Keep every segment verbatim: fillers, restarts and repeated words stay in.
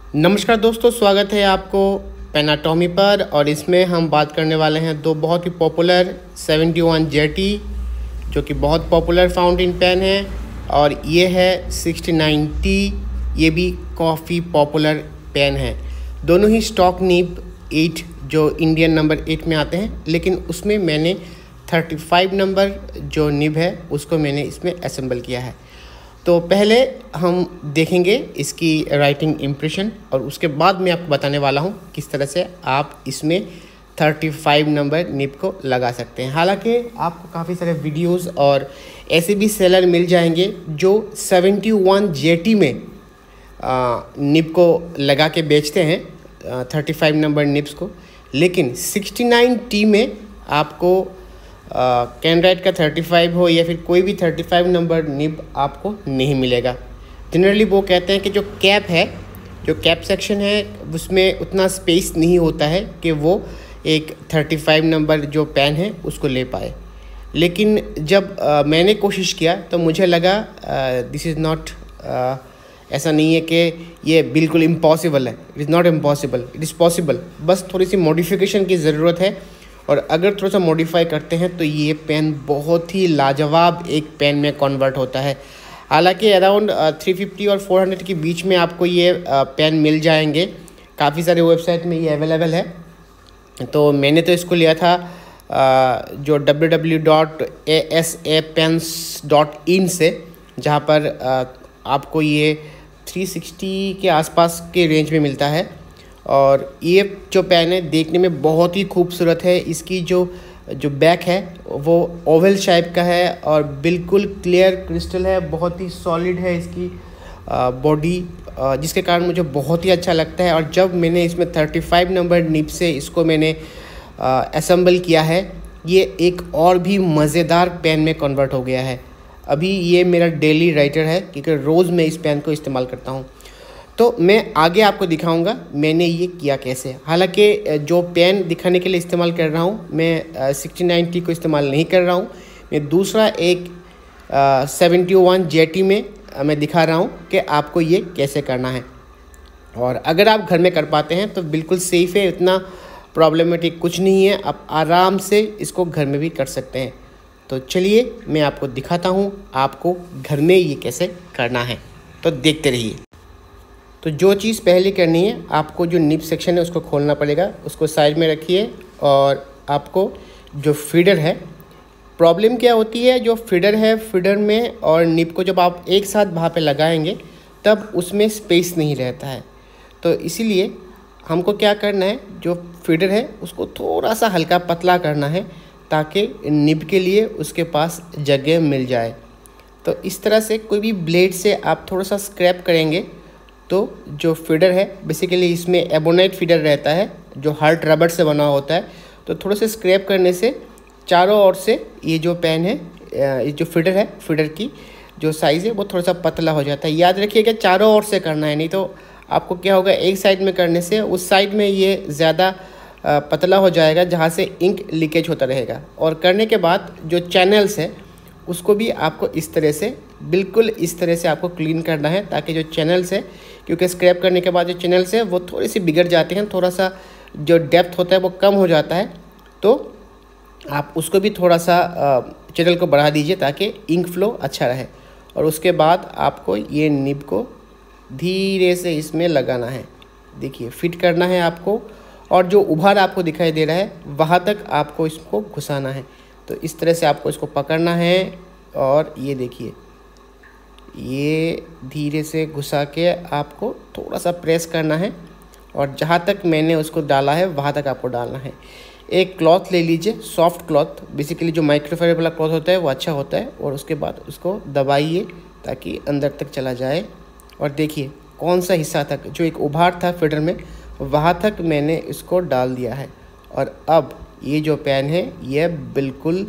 नमस्कार दोस्तों, स्वागत है आपको पेनाटॉमी पर। और इसमें हम बात करने वाले हैं दो बहुत ही पॉपुलर सेवेंटी वन जेटी जो कि बहुत पॉपुलर फाउंटेन पेन है, और ये है सिक्सटी नाइन टी, ये भी काफ़ी पॉपुलर पेन है। दोनों ही स्टॉक निब एट जो इंडियन नंबर एट में आते हैं, लेकिन उसमें मैंने थर्टी फाइव नंबर जो निब है उसको मैंने इसमें असेंबल किया है। तो पहले हम देखेंगे इसकी राइटिंग इम्प्रेशन, और उसके बाद मैं आपको बताने वाला हूँ किस तरह से आप इसमें थर्टी फाइव नंबर निब को लगा सकते हैं। हालांकि आपको काफ़ी सारे वीडियोस और ऐसे भी सेलर मिल जाएंगे जो सेवेंटी वन जेटी में आ, निब को लगा के बेचते हैं, थर्टी फाइव नंबर निब्स को, लेकिन सिक्सटी नाइन टी में आपको कैनराइट का थर्टी फाइव हो या फिर कोई भी थर्टी फाइव नंबर निब आपको नहीं मिलेगा। जनरली वो कहते हैं कि जो कैप है, जो कैप सेक्शन है, उसमें उतना स्पेस नहीं होता है कि वो एक थर्टी फाइव नंबर जो पेन है उसको ले पाए। लेकिन जब आ, मैंने कोशिश किया तो मुझे लगा दिस इज़ नॉट, ऐसा नहीं है कि ये बिल्कुल इम्पॉसिबल है। It is not impossible, it is possible. बस थोड़ी सी मॉडिफिकेशन की ज़रूरत है, और अगर थोड़ा सा मॉडिफाई करते हैं तो ये पेन बहुत ही लाजवाब एक पेन में कन्वर्ट होता है। हालांकि अराउंड थ्री फिफ्टी और फोर हंड्रेड के बीच में आपको ये पेन मिल जाएंगे, काफ़ी सारे वेबसाइट में ये अवेलेबल है। तो मैंने तो इसको लिया था जो W W W dot A S A pens dot in से, जहाँ पर आपको ये थ्री सिक्सटी के आसपास के रेंज में मिलता है। और ये जो पेन है देखने में बहुत ही खूबसूरत है। इसकी जो जो बैक है वो ओवल शेप का है और बिल्कुल क्लियर क्रिस्टल है, बहुत ही सॉलिड है इसकी बॉडी, जिसके कारण मुझे बहुत ही अच्छा लगता है। और जब मैंने इसमें थर्टी फाइव नंबर निब से इसको मैंने असेंबल किया है, ये एक और भी मज़ेदार पेन में कन्वर्ट हो गया है। अभी ये मेरा डेली राइटर है क्योंकि रोज़ मैं इस पेन को इस्तेमाल करता हूँ। तो मैं आगे आपको दिखाऊंगा मैंने ये किया कैसे। हालांकि जो पेन दिखाने के लिए इस्तेमाल कर रहा हूँ मैं सिक्सटी नाइन टी को इस्तेमाल नहीं कर रहा हूँ, मैं दूसरा एक सेवेंटी वन जेटी में आ, मैं दिखा रहा हूँ कि आपको ये कैसे करना है। और अगर आप घर में कर पाते हैं तो बिल्कुल सेफ़ है, इतना प्रॉब्लमेटिक कुछ नहीं है, आप आराम से इसको घर में भी कर सकते हैं। तो चलिए मैं आपको दिखाता हूँ आपको घर में ये कैसे करना है, तो देखते रहिए। तो जो चीज़ पहले करनी है, आपको जो निब सेक्शन है उसको खोलना पड़ेगा, उसको साइड में रखिए। और आपको जो फीडर है, प्रॉब्लम क्या होती है, जो फीडर है, फीडर में और निब को जब आप एक साथ वहाँ पे लगाएंगे तब उसमें स्पेस नहीं रहता है। तो इसीलिए हमको क्या करना है, जो फीडर है उसको थोड़ा सा हल्का पतला करना है ताकि निब के लिए उसके पास जगह मिल जाए। तो इस तरह से कोई भी ब्लेड से आप थोड़ा सा स्क्रैप करेंगे तो जो फीडर है, बेसिकली इसमें एबोनाइट फीडर रहता है जो हार्ड रबर से बना होता है। तो थोड़े से स्क्रैप करने से चारों ओर से ये जो पेन है, ये जो फीडर है, फीडर की जो साइज़ है वो थोड़ा सा पतला हो जाता है। याद रखिएगा चारों ओर से करना है, नहीं तो आपको क्या होगा, एक साइड में करने से उस साइड में ये ज़्यादा पतला हो जाएगा जहाँ से इंक लीकेज होता रहेगा। और करने के बाद जो चैनल्स है उसको भी आपको इस तरह से, बिल्कुल इस तरह से आपको क्लीन करना है, ताकि जो चैनल्स है, क्योंकि स्क्रैप करने के बाद जो चैनल्स है वो थोड़ी सी बिगड़ जाते हैं, थोड़ा सा जो डेप्थ होता है वो कम हो जाता है। तो आप उसको भी थोड़ा सा चैनल को बढ़ा दीजिए ताकि इंक फ्लो अच्छा रहे। और उसके बाद आपको ये निब को धीरे से इसमें लगाना है, देखिए फिट करना है आपको, और जो उभार आपको दिखाई दे रहा है वहाँ तक आपको इसको घुसाना है। तो इस तरह से आपको इसको पकड़ना है, और ये देखिए ये धीरे से घुसा के आपको थोड़ा सा प्रेस करना है, और जहाँ तक मैंने उसको डाला है वहाँ तक आपको डालना है। एक क्लॉथ ले लीजिए, सॉफ्ट क्लॉथ, बेसिकली जो माइक्रोफाइबर वाला क्लॉथ होता है वो अच्छा होता है, और उसके बाद उसको दबाइए ताकि अंदर तक चला जाए। और देखिए कौन सा हिस्सा तक, जो एक उभार था फीडर में, वहाँ तक मैंने इसको डाल दिया है। और अब ये जो पेन है ये बिल्कुल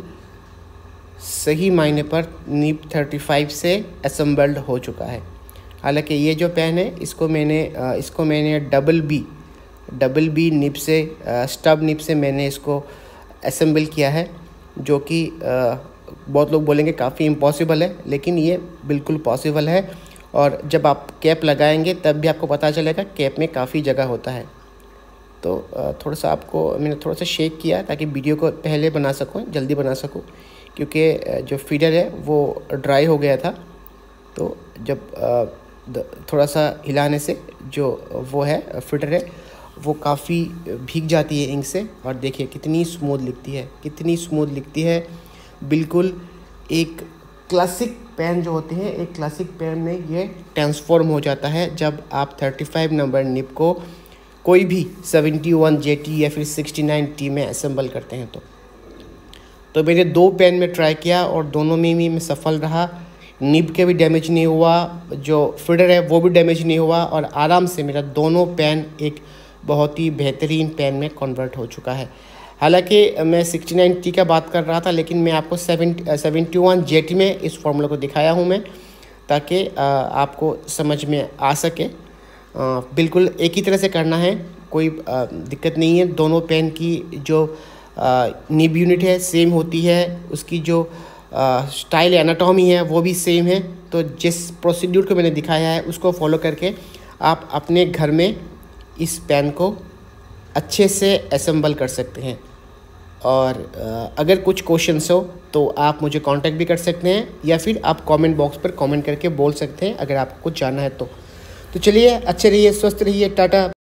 सही मायने पर निब थर्टी फाइव से असेंबल्ड हो चुका है। हालांकि ये जो पेन है इसको मैंने इसको मैंने double B double B nib से, स्टब निब से मैंने इसको असेंबल किया है, जो कि बहुत लोग बोलेंगे काफ़ी इम्पॉसिबल है, लेकिन ये बिल्कुल पॉसिबल है। और जब आप कैप लगाएंगे तब भी आपको पता चलेगा कैप में काफ़ी जगह होता है। तो थोड़ा सा आपको मैंने थोड़ा सा शेक किया ताकि वीडियो को पहले बना सकूँ, जल्दी बना सकूँ, क्योंकि जो फीडर है वो ड्राई हो गया था। तो जब थोड़ा सा हिलाने से जो वो है फीडर है वो काफ़ी भीग जाती है इंक से। और देखिए कितनी स्मूथ लिखती है, कितनी स्मूथ लिखती है। बिल्कुल एक क्लासिक पेन जो होते हैं, एक क्लासिक पेन में ये ट्रांसफॉर्म हो जाता है जब आप पैंतीस नंबर निब को कोई भी इकहत्तर जे टी या फिर उनहत्तर टी में असेंबल करते हैं। तो तो मैंने दो पेन में ट्राई किया और दोनों में भी मैं सफल रहा। निब के भी डैमेज नहीं हुआ, जो फीडर है वो भी डैमेज नहीं हुआ, और आराम से मेरा दोनों पेन एक बहुत ही बेहतरीन पेन में कन्वर्ट हो चुका है। हालांकि मैं उनहत्तर टी का बात कर रहा था, लेकिन मैं आपको इकहत्तर जे टी में इस फॉर्मूला को दिखाया हूँ मैं, ताकि आपको समझ में आ सके। बिल्कुल एक ही तरह से करना है, कोई दिक्कत नहीं है। दोनों पेन की जो निब यूनिट है सेम होती है, उसकी जो स्टाइल एनाटॉमी है वो भी सेम है। तो जिस प्रोसीड्यूर को मैंने दिखाया है उसको फॉलो करके आप अपने घर में इस पेन को अच्छे से असेंबल कर सकते हैं। और अगर कुछ क्वेश्चंस हो तो आप मुझे कांटेक्ट भी कर सकते हैं, या फिर आप कमेंट बॉक्स पर कमेंट करके बोल सकते हैं अगर आपको कुछ जानना है तो। तो चलिए, अच्छे रहिए, स्वस्थ रहिए, टाटा।